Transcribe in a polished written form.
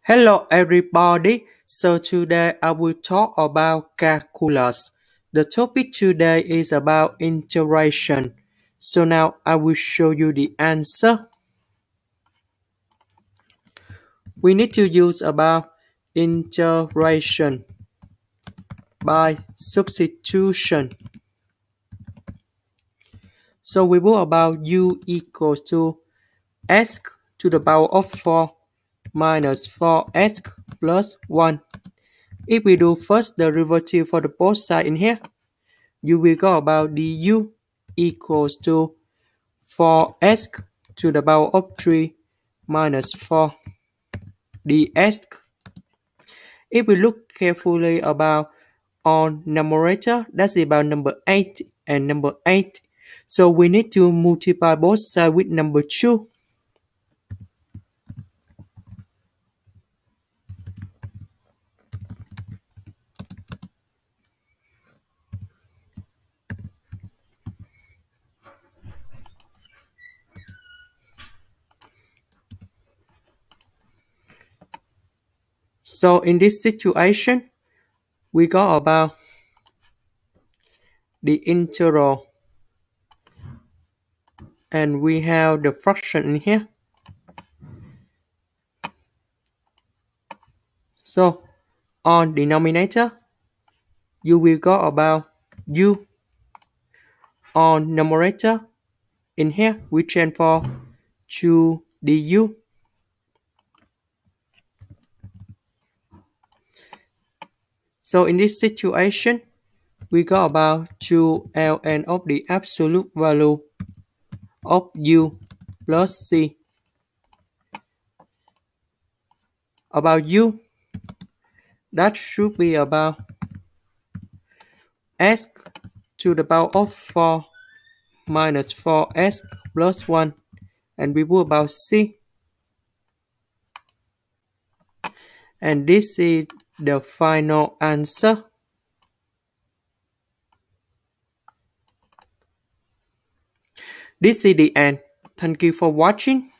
Hello everybody. So today I will talk about calculus. The topic today is about integration. So now I will show you the answer. We need to use about integration by substitution. So we will about u equals to s to the power of 4 minus 4s plus 1. If we do first derivative for the both side in here, you will go about du equals to 4s to the power of 3 minus 4 ds. If we look carefully about on numerator, that's about number 8 and number 8. So we need to multiply both sides with number 2. So in this situation, we go about the integral and we have the fraction in here. So on denominator, you will go about u. On numerator, in here we transfer to du. So in this situation, we go about to ln of the absolute value of u plus c. About u, that should be about s to the power of 4 minus 4s plus 1. And we will about c. And this is the final answer. This is the end. Thank you for watching.